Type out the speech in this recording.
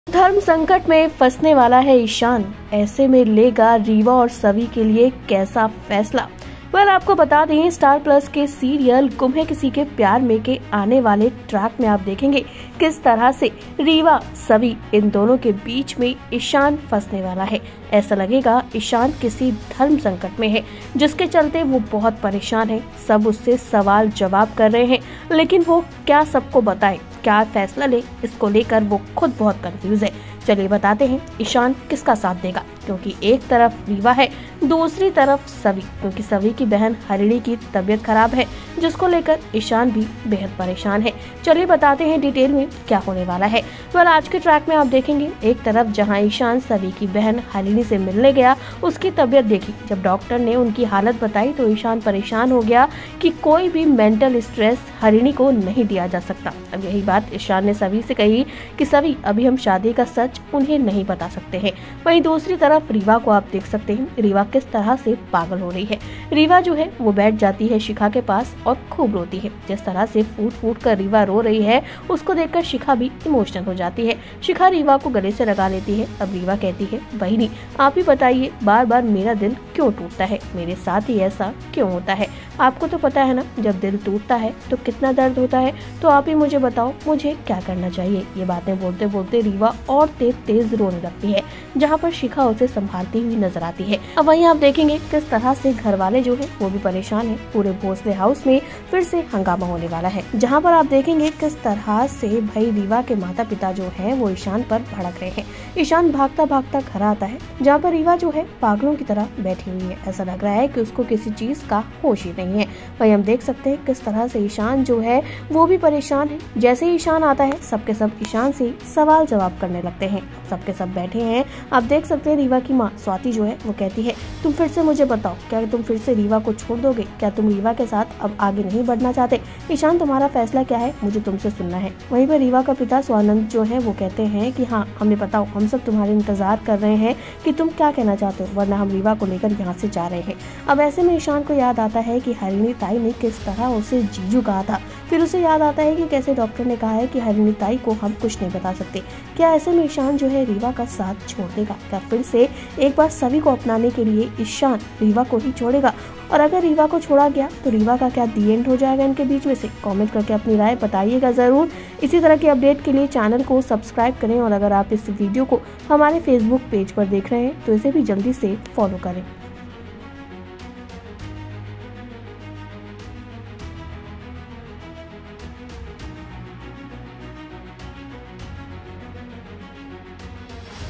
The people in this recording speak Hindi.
धर्म संकट में फंसने वाला है ईशान। ऐसे में लेगा रीवा और सवी के लिए कैसा फैसला। आपको बता दें, स्टार प्लस के सीरियल गुम है किसी के प्यार में के आने वाले ट्रैक में आप देखेंगे किस तरह से रीवा सवी इन दोनों के बीच में ईशान फंसने वाला है। ऐसा लगेगा ईशान किसी धर्म संकट में है, जिसके चलते वो बहुत परेशान है। सब उससे सवाल जवाब कर रहे हैं, लेकिन वो क्या सबको बताए, क्या फैसला ले, इसको लेकर वो खुद बहुत कंफ्यूज है। चलिए बताते हैं ईशान किसका साथ देगा, क्योंकि एक तरफ रीवा है, दूसरी तरफ सवी, क्योंकि सवी की बहन हरिणी की तबीयत खराब है, जिसको लेकर ईशान भी बेहद परेशान है। चलिए बताते हैं डिटेल में क्या होने वाला है। आज के ट्रैक में आप देखेंगे एक तरफ जहां ईशान सवी की बहन हरिणी से मिलने गया, उसकी तबीयत देखी। जब डॉक्टर ने उनकी हालत बताई तो ईशान परेशान हो गया कि कोई भी मेंटल स्ट्रेस हरिणी को नहीं दिया जा सकता। अब यही बात ईशान ने सवी से कही कि सवी, अभी हम शादी का सच उन्हें नहीं बता सकते हैं। वहीं दूसरी तरफ रीवा को आप देख सकते हैं, रीवा किस तरह से पागल हो रही है। रीवा जो है वो बैठ जाती है शिखा के पास और खूब रोती है। जिस तरह से फूट फूट कर रीवा रो रही है, उसको देखकर शिखा भी इमोशनल हो जाती है। शिखा रीवा को गले से लगा लेती है। अब रीवा कहती है, बहिनी आप ही बताइए, बार बार मेरा दिल क्यों टूटता है, मेरे साथ ही ऐसा क्यों होता है। आपको तो पता है ना, जब दिल टूटता है तो कितना दर्द होता है, तो आप ही मुझे बताओ, मुझे क्या करना चाहिए। ये बातें बोलते बोलते रीवा और तेज रोने लगती है, जहाँ पर शिखा उसे संभालती हुई नजर आती है। अब वहीं आप देखेंगे किस तरह से घर वाले जो है वो भी परेशान है। पूरे भोसले हाउस में फिर से हंगामा होने वाला है, जहाँ पर आप देखेंगे किस तरह से भाई रीवा के माता पिता जो है वो ईशान पर भड़क रहे हैं। ईशान भागता भागता घर आता है, जहाँ पर रीवा जो है पागलों की तरह बैठी हुई है। ऐसा लग रहा है कि उसको किसी चीज का होश ही नहीं है। वहीं हम देख सकते हैं किस तरह से ईशान जो है वो भी परेशान है। जैसे ही ईशान आता है, सबके सब ईशान से सवाल जवाब करने लगते हैं। सबके सब बैठे हैं। आप देख सकते हैं रीवा की माँ स्वाति जो है वो कहती है, तुम फिर से मुझे बताओ, क्या तुम फिर से रीवा को छोड़ दोगे? क्या तुम रीवा के साथ अब आगे नहीं बढ़ना चाहते? ईशान, तुम्हारा फैसला क्या है, मुझे तुमसे सुनना है। वहीं पर रीवा का पिता स्वानंद जो है वो कहते हैं कि हाँ, हमें बताओ, हम सब तुम्हारे इंतजार कर रहे हैं कि तुम क्या कहना चाहते हो, वरना हम रीवा को लेकर यहाँ से जा रहे हैं। अब ऐसे में ईशान को याद आता है कि हरिणी ताई ने किस तरह उसे जीजू कहा था। फिर उसे याद आता है कि कैसे डॉक्टर ने कहा है कि हरिणी ताई को हम कुछ नहीं बता सकते। क्या ऐसे में ईशान जो है रीवा का साथ छोड़ देगा? क्या फिर से एक बार सभी को अपनाने के लिए ईशान रीवा को ही छोड़ेगा? और अगर रीवा को छोड़ा गया तो रीवा का क्या दी एंड हो जाएगा इनके बीच में से? कमेंट करके अपनी राय बताइएगा जरूर। इसी तरह के अपडेट के लिए चैनल को सब्सक्राइब करें, और अगर आप इस वीडियो को हमारे फेसबुक पेज पर देख रहे हैं तो इसे भी जल्दी से फॉलो करें।